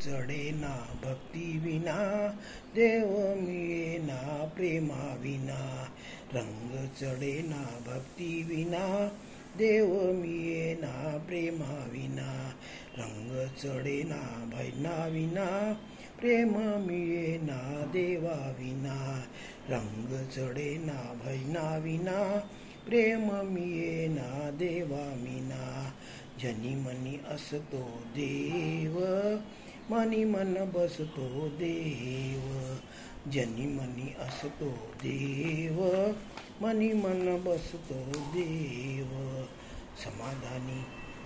चढेना भक्ती विना, देव मिळेना प्रेमा विना. रंग चढेना भक्ती विना, देव मिळेना प्रेमा विना. रंग चढेना भजना विना, प्रेम मिळेना देवा विना. रंग चढेना भजना विना, प्रेम मिळेना देवा विना. जनी मनी असतो देव, मनी मन बसतो देव. जनी मनी असतो देव, मनी मन बसतो देव. समाधानी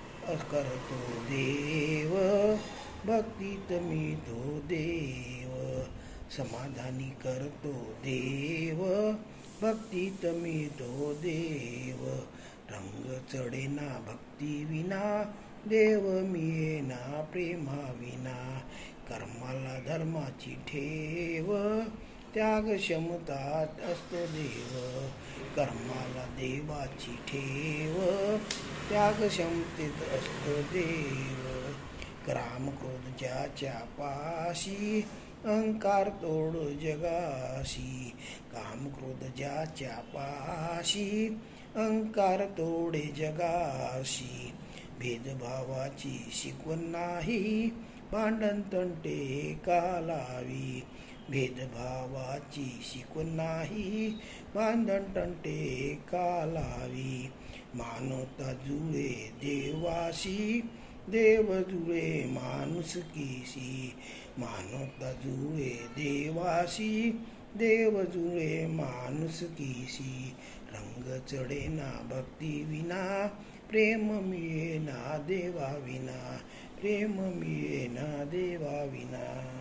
करतो देव, भक्तीत मिळतो देव. समाधानी करतो देव, भक्तीत मिळतो देव. रंग चढेना भक्ती विना, देव मिळेना प्रेमा विना. कर्माला धर्माची ठेव, त्याग क्षमतात असतो देव. कर्माला देवाची ठेव, त्याग क्षमतेत असतो देव. काम क्रोध ज्याच्या पाशी, अहंकार तोड जगाशी. काम क्रोध ज्याच्या पाशी, अहंकार तोडे जगाशी. भेदभावाची शिकवण नाही, भांडण तंटे का लावी. भेदभावाची शिकवण नाही, भांडण तंटे का लावी. मानवता जुळे देवाशी, देव जुळे माणुसकीशी. मानवता जुळे देवाशी, देव जुळे माणुसकीशी. रंग चढेना भक्ती विना, प्रेम मिळेना देवा विना. प्रेम मिळेना देवा विना.